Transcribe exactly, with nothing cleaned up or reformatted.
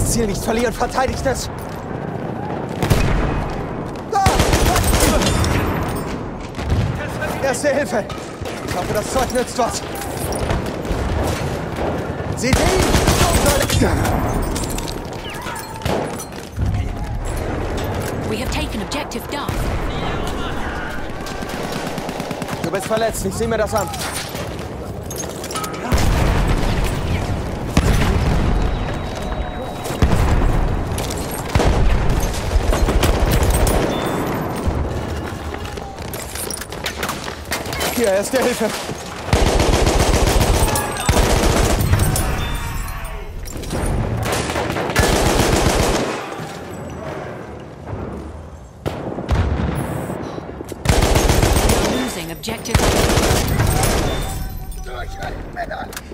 Das Ziel nicht verlieren, verteidigt es! Erste Hilfe! Ich hoffe, das Zeug nützt was. Seht ihr ihn? We have taken objective Duff. Du bist verletzt, ich sehe mir das an. Hier, erste Hilfe. Losing objective. Durchhalten, Männer.